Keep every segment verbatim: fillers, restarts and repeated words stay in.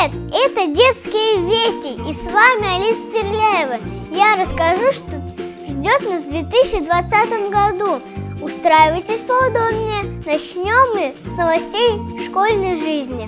Привет! Это «Детские вести» и с вами Алиса Терляева. Я расскажу, что ждет нас в две тысячи двадцатом году. Устраивайтесь поудобнее. Начнем мы с новостей школьной жизни.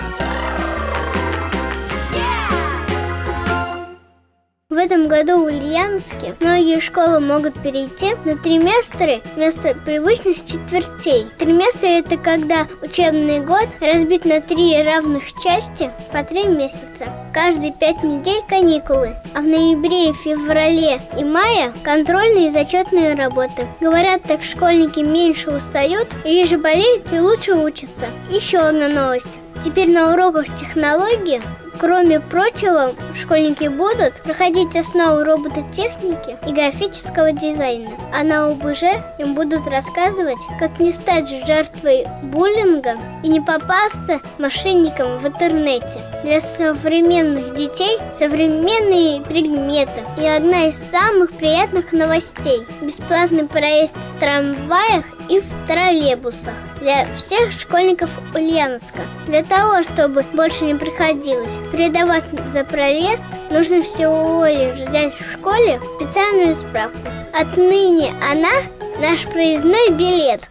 В этом году в Ульяновске многие школы могут перейти на триместры вместо привычных четвертей. Триместр – это когда учебный год разбит на три равных части по три месяца. Каждые пять недель каникулы, а в ноябре, феврале и мае контрольные и зачетные работы. Говорят, так школьники меньше устают, реже болеют и лучше учатся. Еще одна новость. Теперь на уроках технологии, кроме прочего, школьники будут проходить основы робототехники и графического дизайна. А на о бэ жэ им будут рассказывать, как не стать жертвой буллинга и не попасться мошенникам в интернете. Для современных детей современные предметы. И одна из самых приятных новостей – бесплатный проезд в трамваях и в троллейбусах для всех школьников Ульяновска. Для того, чтобы больше не приходилось передавать за проезд, нужно всего лишь взять в школе специальную справку. Отныне она наш проездной билет.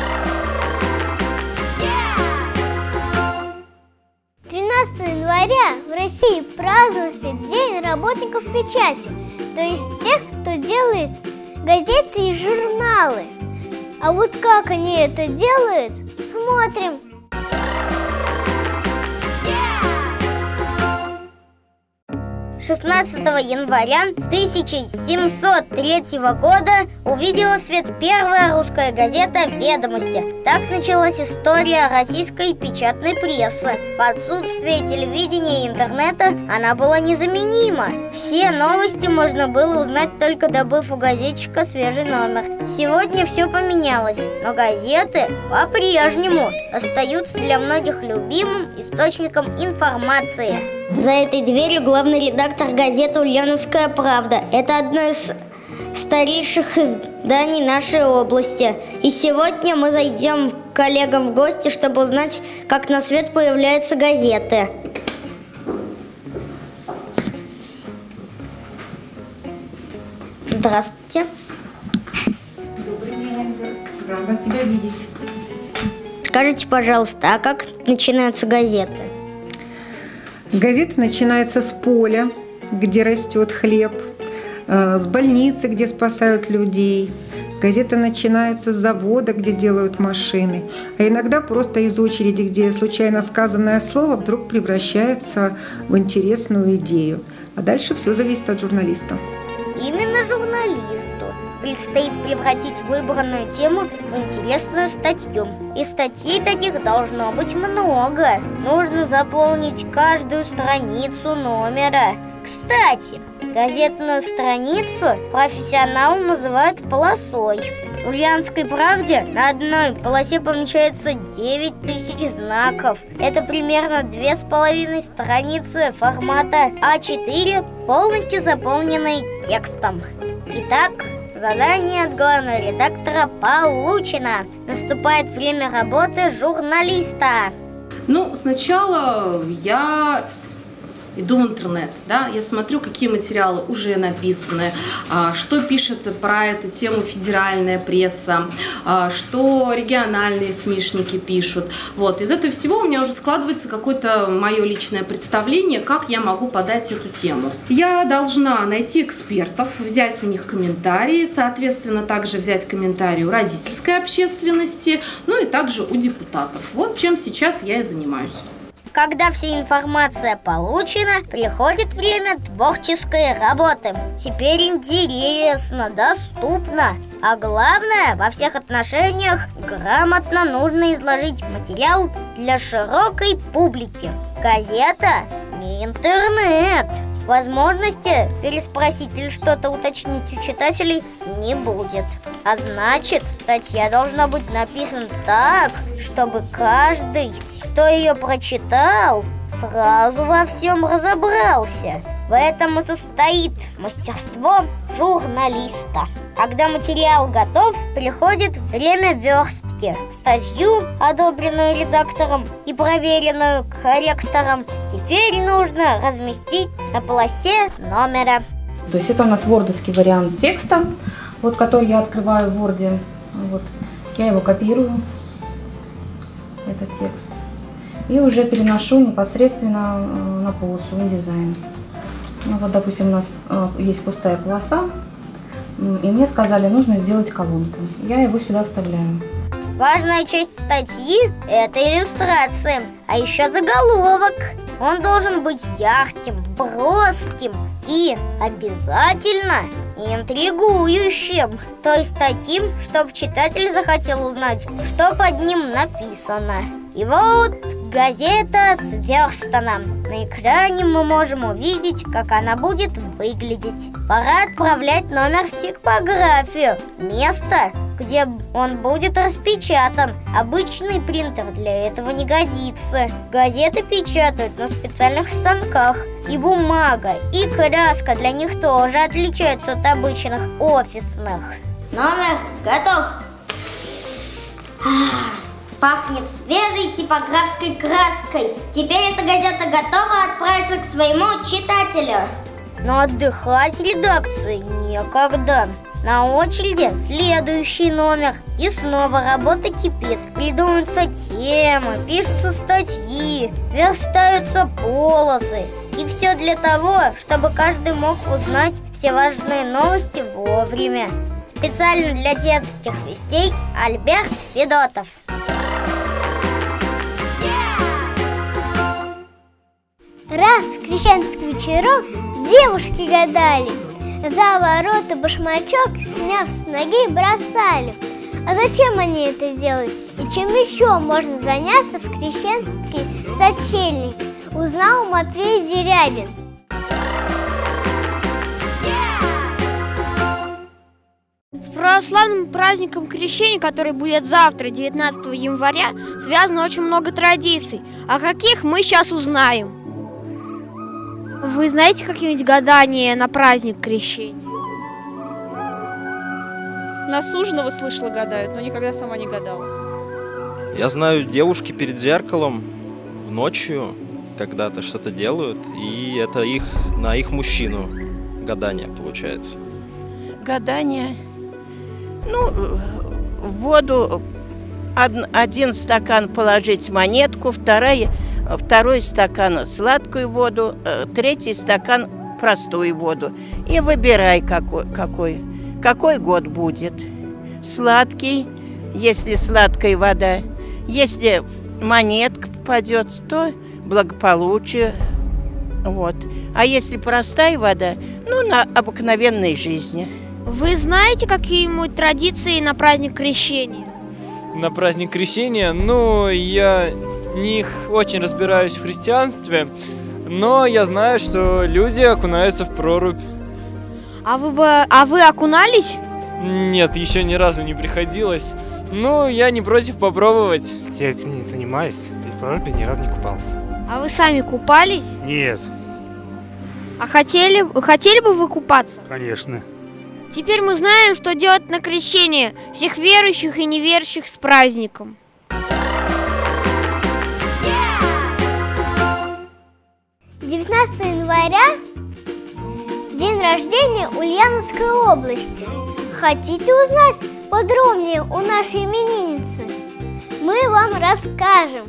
тринадцатого января в России празднуется День работников печати, то есть тех, кто делает газеты и журналы. А вот как они это делают, смотрим. шестнадцатого января тысяча семьсот третьего года увидела свет первая русская газета «Ведомости». Так началась история российской печатной прессы. В отсутствие телевидения и интернета она была незаменима. Все новости можно было узнать, только добыв у газетчика свежий номер. Сегодня все поменялось, но газеты по-прежнему остаются для многих любимым источником информации. За этой дверью главный редактор газеты «Ульяновская правда». Это одно из старейших изданий нашей области. И сегодня мы зайдем к коллегам в гости, чтобы узнать, как на свет появляются газеты. Здравствуйте. Добрый день, Альберт. Рада тебя видеть. Скажите, пожалуйста, а как начинаются газеты? Газета начинается с поля, где растет хлеб, с больницы, где спасают людей. Газета начинается с завода, где делают машины. А иногда просто из очереди, где случайно сказанное слово вдруг превращается в интересную идею. А дальше все зависит от журналиста. Именно журналисту предстоит превратить выбранную тему в интересную статью. И статей таких должно быть много. Нужно заполнить каждую страницу номера. Кстати, газетную страницу профессионалы называют полосой. В «Ульяновской правде» на одной полосе помещается девять тысяч знаков. Это примерно две с половиной страницы формата а четыре, полностью заполненной текстом. Итак, задание от главного редактора получено. Наступает время работы журналиста. Ну, сначала я иду в интернет, да, я смотрю, какие материалы уже написаны, что пишет про эту тему федеральная пресса, что региональные СМИшники пишут. Вот, из этого всего у меня уже складывается какое-то мое личное представление, как я могу подать эту тему. Я должна найти экспертов, взять у них комментарии, соответственно, также взять комментарии у родительской общественности, ну и также у депутатов. Вот чем сейчас я и занимаюсь. Когда вся информация получена, приходит время творческой работы. Теперь интересно, доступно, а главное, во всех отношениях грамотно нужно изложить материал для широкой публики. Газета не интернет. Возможности переспросить или что-то уточнить у читателей не будет. А значит, статья должна быть написана так, чтобы каждый, кто ее прочитал, сразу во всем разобрался. В этом и состоит мастерство журналиста. Когда материал готов, приходит время верстки. Статью, одобренную редактором и проверенную корректором, теперь нужно разместить на полосе номера. То есть это у нас вордовский вариант текста, вот, который я открываю в Word. Вот. Я его копирую, этот текст, и уже переношу непосредственно на полосу InDesign. Ну, вот, допустим, у нас есть пустая полоса, и мне сказали, нужно сделать колонку. Я его сюда вставляю. Важная часть статьи – это иллюстрация, а еще заголовок. Он должен быть ярким, броским и обязательно интригующим. То есть таким, чтобы читатель захотел узнать, что под ним написано. И вот газета сверстана. На экране мы можем увидеть, как она будет выглядеть. Пора отправлять номер в типографию. Место, где он будет распечатан. Обычный принтер для этого не годится. Газеты печатают на специальных станках. И бумага, и краска для них тоже отличаются от обычных офисных. Номер готов. Пахнет свежей типографской краской. Теперь эта газета готова отправиться к своему читателю. Но отдыхать редакции некогда. На очереди следующий номер. И снова работа кипит. Придумываются темы, пишутся статьи, верстаются полосы. И все для того, чтобы каждый мог узнать все важные новости вовремя. Специально для детских вестей Альберт Федотов. Раз в крещенский вечерок девушки гадали, за ворота башмачок, сняв с ноги, бросали. А зачем они это делают? И чем еще можно заняться в крещенский сочельник? Узнал Матвей Дерябин. С православным праздником Крещения, который будет завтра, девятнадцатого января, связано очень много традиций. А каких мы сейчас узнаем. Вы знаете какие-нибудь гадания на праздник Крещения? На суженого слышала гадают, но никогда сама не гадала. Я знаю, девушки перед зеркалом ночью когда-то что-то делают, и это их на их мужчину гадание получается. Гадание. Ну, в воду один стакан положить монетку, второй, второй стакан сладкую воду, третий стакан простую воду. И выбирай, какой, какой, какой год будет. Сладкий, если сладкая вода. Если монетка попадет, то благополучие. Вот. А если простая вода, ну, на обыкновенной жизни. Вы знаете какие-нибудь традиции на праздник Крещения? На праздник Крещения? Ну, я не очень разбираюсь в христианстве, но я знаю, что люди окунаются в прорубь. А вы, бы, а вы окунались? Нет, еще ни разу не приходилось. Ну, я не против попробовать. Я этим не занимаюсь, и в проруби ни разу не купался. А вы сами купались? Нет. А хотели, хотели бы вы купаться? Конечно. Теперь мы знаем, что делать на крещение всех верующих и неверующих с праздником. девятнадцатого января – день рождения Ульяновской области. Хотите узнать подробнее у нашей именинницы? Мы вам расскажем.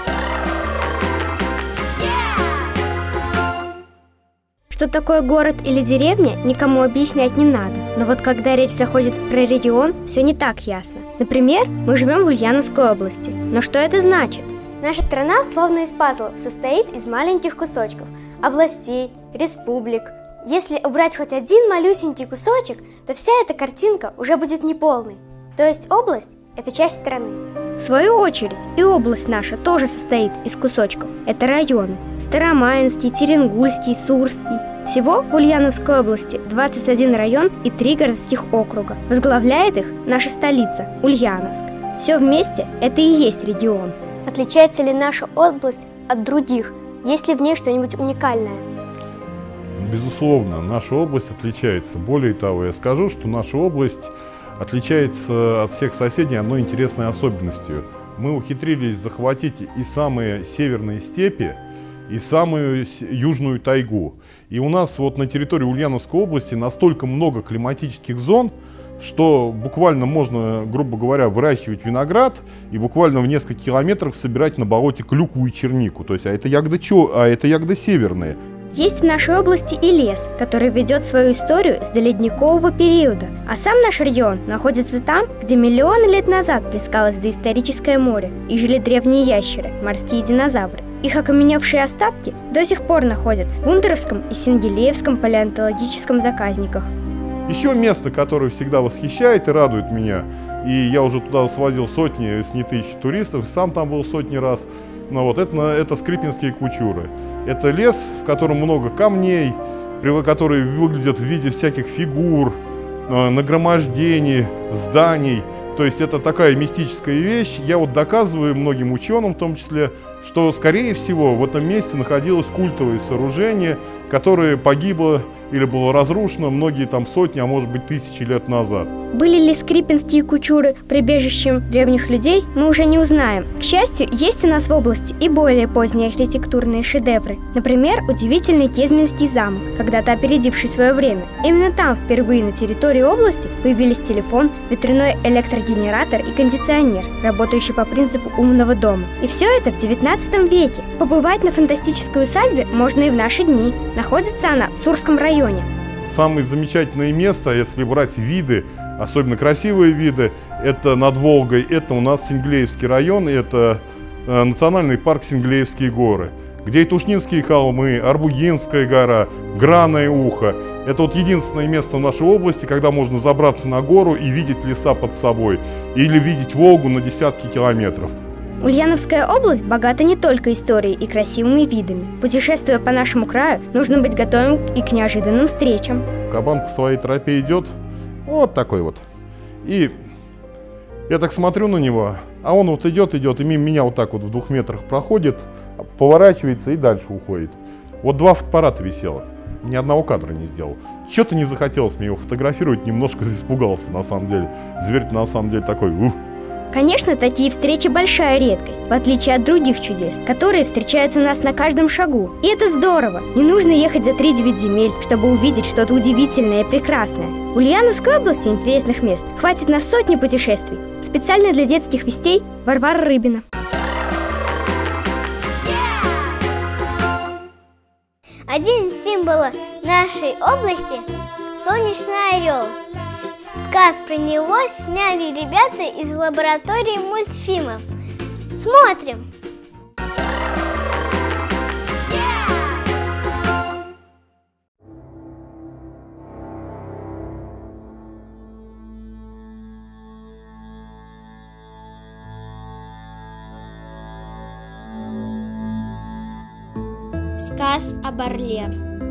Что такое город или деревня, никому объяснять не надо. Но вот когда речь заходит про регион, все не так ясно. Например, мы живем в Ульяновской области. Но что это значит? Наша страна, словно из пазлов, состоит из маленьких кусочков, областей, республик. Если убрать хоть один малюсенький кусочек, то вся эта картинка уже будет неполной. То есть область – это часть страны. В свою очередь, и область наша тоже состоит из кусочков. Это районы – Старомаинский, Теренгульский, Сурский. Всего в Ульяновской области двадцать один район и три городских округа. Возглавляет их наша столица – Ульяновск. Все вместе – это и есть регион. Отличается ли наша область от других? Есть ли в ней что-нибудь уникальное? безусловно, наша область отличается. Более того, я скажу, что наша область отличается от всех соседей одной интересной особенностью. Мы ухитрились захватить и самые северные степи, и самую южную тайгу. И у нас вот на территории Ульяновской области настолько много климатических зон, что буквально можно, грубо говоря, выращивать виноград и буквально в несколько километрах собирать на болоте клюкву и чернику. То есть, а это ягоды, чё? А это ягоды северные. Есть в нашей области и лес, который ведет свою историю с доледникового периода. А сам наш регион находится там, где миллионы лет назад плескалось доисторическое море и жили древние ящеры, морские динозавры. Их окаменевшие остатки до сих пор находят в Унтеровском и Сенгелеевском палеонтологическом заказниках. Еще место, которое всегда восхищает и радует меня, и я уже туда сводил сотни, если не тысячи туристов, сам там был сотни раз, но вот это, это Скрипинские кучуры. Это лес, в котором много камней, которые выглядят в виде всяких фигур, нагромождений, зданий. То есть это такая мистическая вещь. Я вот доказываю многим ученым, в том числе, что, скорее всего, в этом месте находилось культовое сооружение, которое погибло или было разрушено многие там сотни, а может быть тысячи лет назад. Были ли Скрипинские кучуры прибежищем древних людей, мы уже не узнаем. К счастью, есть у нас в области и более поздние архитектурные шедевры. Например, удивительный Кезминский замок, когда-то опередивший свое время. Именно там впервые на территории области появились телефон, ветряной электрогенератор и кондиционер, работающий по принципу умного дома. И все это в девятнадцатом веке. Побывать на фантастической усадьбе можно и в наши дни. Находится она в Сурском районе. Самое замечательное место, если брать виды, особенно красивые виды, это над Волгой, это у нас Синглеевский район, это э, национальный парк Синглеевские горы, где и Тушнинские холмы, Арбугинская гора, Граное ухо. Это вот единственное место в нашей области, когда можно забраться на гору и видеть леса под собой, или видеть Волгу на десятки километров. Ульяновская область богата не только историей и красивыми видами. Путешествуя по нашему краю, нужно быть готовым и к неожиданным встречам. Кабан по своей тропе идет, вот такой вот. И я так смотрю на него, а он вот идет, идет, и мимо меня вот так вот в двух метрах проходит, поворачивается и дальше уходит. Вот два фотоаппарата висело, ни одного кадра не сделал. Что-то не захотелось мне его фотографировать, немножко испугался на самом деле. Зверь на самом деле такой, ух. Конечно, такие встречи большая редкость, в отличие от других чудес, которые встречаются у нас на каждом шагу. И это здорово! Не нужно ехать за три девять земель, чтобы увидеть что-то удивительное и прекрасное. В Ульяновской области интересных мест хватит на сотни путешествий. Специально для детских вестей Варвара Рыбина. Один из символов нашей области – солнечный орел. Сказ про него сняли ребята из лаборатории мультфильмов. Смотрим! Сказ об орле.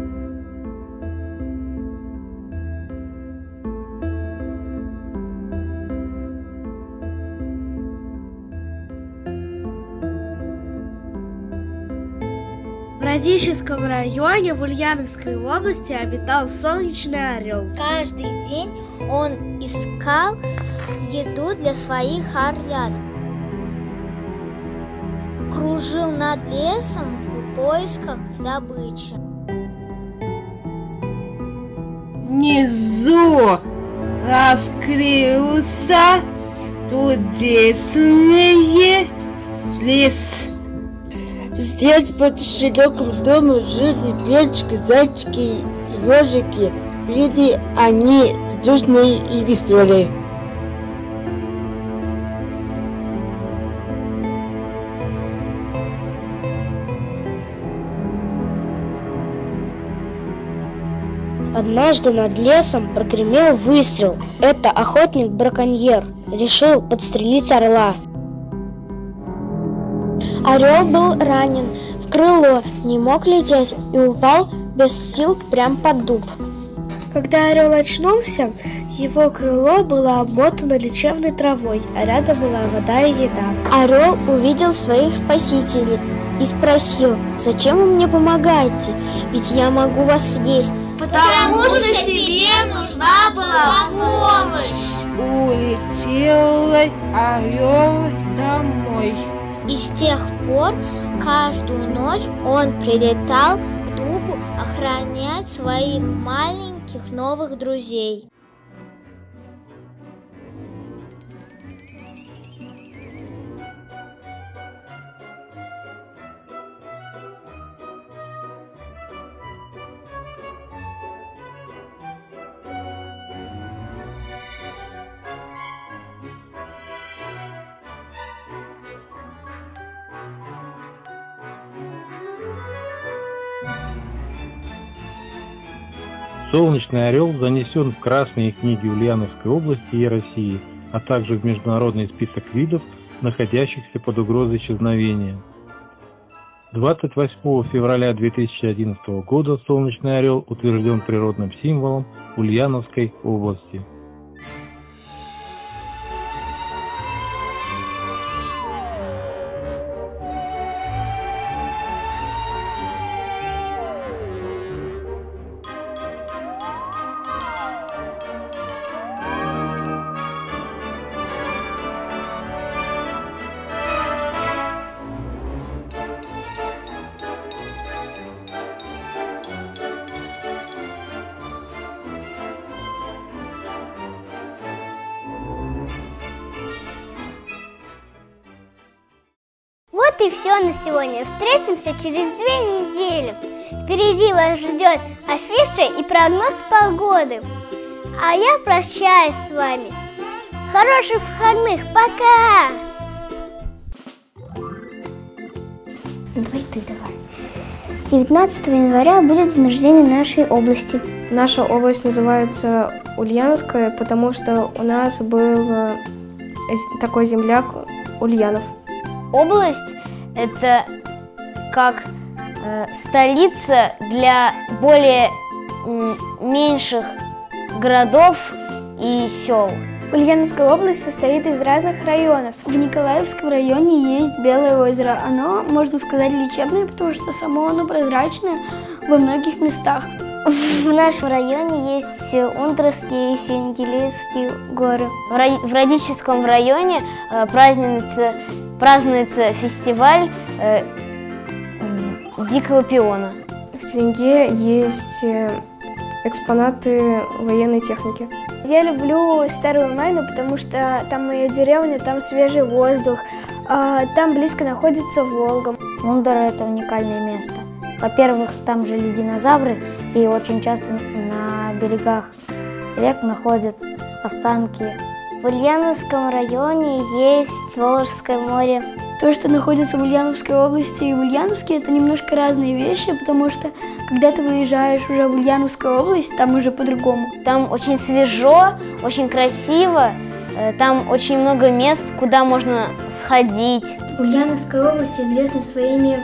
В Радищевском районе в Ульяновской области обитал солнечный орел. Каждый день он искал еду для своих орлят. Кружил над лесом в поисках добычи. Внизу раскрылся чудесный лес. Здесь под широким домом жили белочки, зайчики, ежики. Были они дружные и веселые. Однажды над лесом прогремел выстрел. Это охотник-браконьер решил подстрелить орла. Орел был ранен в крыло, не мог лететь и упал без сил прямо под дуб. Когда орел очнулся, Его крыло было обмотано лечебной травой, а рядом была вода и еда. Орел увидел своих спасителей и спросил: «Зачем вы мне помогаете? Ведь я могу вас съесть». Потому что тебе нужна была помощь. Улетел орел домой. И с тех пор каждую ночь он прилетал к дубу охранять своих маленьких новых друзей. Солнечный орел занесен в красные книги Ульяновской области и России, а также в международный список видов, находящихся под угрозой исчезновения. двадцать восьмого февраля две тысячи одиннадцатого года солнечный орел утвержден природным символом Ульяновской области. Вот и все на сегодня. Встретимся через две недели. Впереди вас ждет афиша и прогноз погоды. А я прощаюсь с вами. Хороших выходных. Пока! Давай ты, давай. девятнадцатого января будет день рождения нашей области. Наша область называется Ульяновская, потому что у нас был такой земляк Ульянов. Область – это как э, столица для более м, меньших городов и сел. Ульяновская область состоит из разных районов. В Николаевском районе есть Белое озеро. Оно, можно сказать, лечебное, потому что само оно прозрачное во многих местах. В нашем районе есть Ундрские и Сенгилейские горы. В, Ра- в Радическом районе э, празднуется, празднуется фестиваль э, дикого пиона. В Теренге есть экспонаты военной техники. Я люблю Старую Майну, потому что там моя деревня, там свежий воздух, там близко находится Волга. Ундер – это уникальное место. Во-первых, там жили динозавры, и очень часто на берегах рек находят останки. В Ульяновском районе есть Волжское море. То, что находится в Ульяновской области и в Ульяновске, это немножко разные вещи, потому что когда ты выезжаешь уже в Ульяновскую область, там уже по-другому. Там очень свежо, очень красиво, там очень много мест, куда можно сходить. Ульяновская область известна своими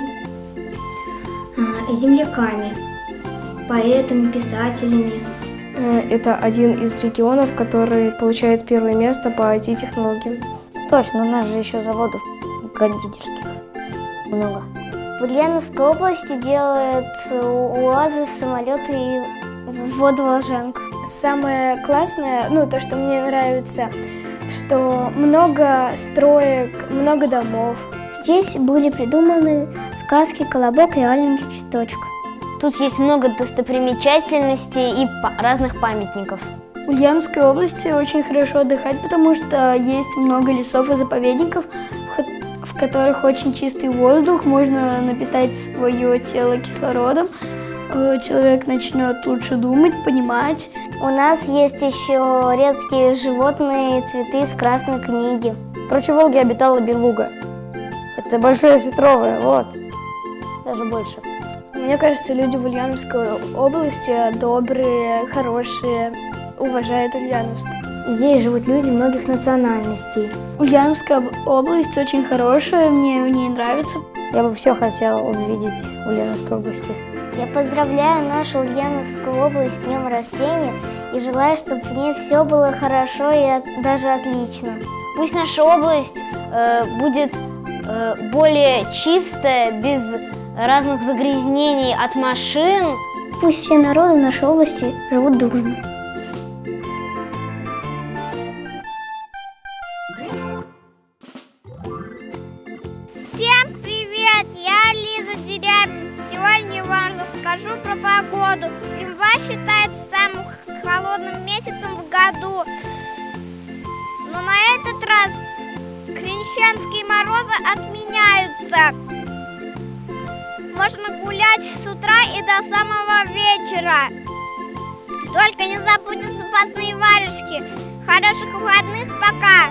земляками, поэтами, писателями. Это один из регионов, который получает первое место по ай ти-технологиям. Точно, у нас же еще заводов кондитерских много. В Ульяновской области делают УАЗы, самолеты и воду-волжанку. Самое классное, ну то, что мне нравится, что много строек, много домов. Здесь были придуманы сказки, колобок и аленький цветочек. Тут есть много достопримечательностей и разных памятников. В Ульяновской области очень хорошо отдыхать, потому что есть много лесов и заповедников, в которых очень чистый воздух, можно напитать свое тело кислородом, человек начнет лучше думать, понимать. У нас есть еще редкие животные, цветы из Красной книги. Короче, в Волге обитала белуга. Это большое осетровое, вот, даже больше. Мне кажется, люди в Ульяновской области добрые, хорошие, уважают Ульяновск. Здесь живут люди многих национальностей. Ульяновская область очень хорошая, мне в ней нравится. Я бы все хотела увидеть в Ульяновской области. Я поздравляю нашу Ульяновскую область с днем рождения и желаю, чтобы в ней все было хорошо и от, даже отлично. Пусть наша область э, будет э, более чистая, без разных загрязнений от машин. Пусть все народы нашей области живут дружно. Всем привет! Я Лиза Дерябин. Сегодня я вам расскажу про погоду. Январь считается самым холодным месяцем в году. Но на этот раз крещенские морозы отменяются. Можно гулять с утра и до самого вечера. Только не забудьте запасные варежки. Хороших выходных, пока!